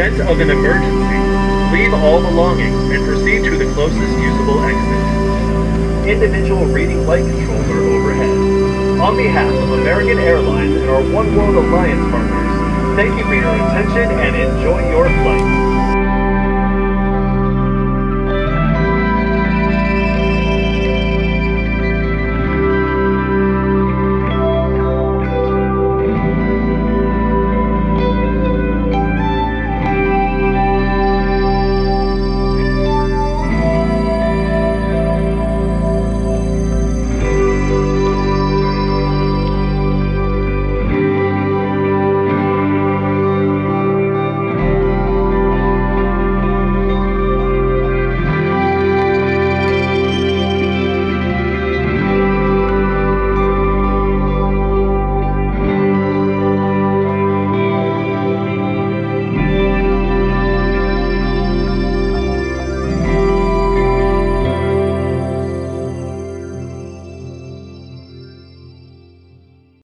event of an emergency, leave all belongings and proceed to the closest usable exit. Individual reading flight controls are overhead. On behalf of American Airlines and our One World Alliance partners, thank you for your attention and enjoy your flight.